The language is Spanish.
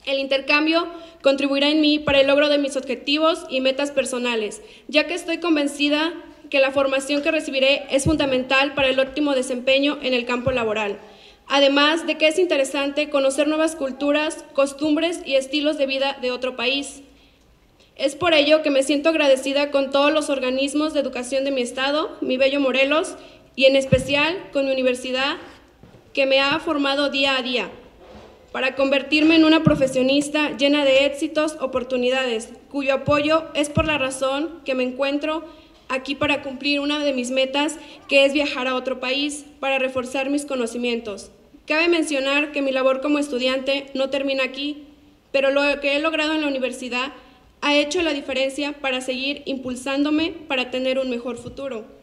El intercambio contribuirá en mí para el logro de mis objetivos y metas personales, ya que estoy convencida que la formación que recibiré es fundamental para el óptimo desempeño en el campo laboral. Además de que es interesante conocer nuevas culturas, costumbres y estilos de vida de otro país. Es por ello que me siento agradecida con todos los organismos de educación de mi estado, mi bello Morelos, y en especial con mi universidad, que me ha formado día a día, para convertirme en una profesionista llena de éxitos, oportunidades, cuyo apoyo es por la razón que me encuentro aquí para cumplir una de mis metas, que es viajar a otro país para reforzar mis conocimientos. Cabe mencionar que mi labor como estudiante no termina aquí, pero lo que he logrado en la universidad ha hecho la diferencia para seguir impulsándome para tener un mejor futuro.